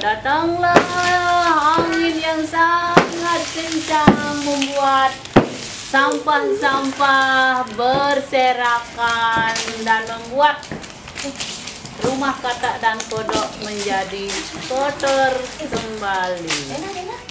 datanglah angin yang sangat kencang membuat sampah-sampah berserakan dan membuat rumah katak dan kodok menjadi kotor kembali.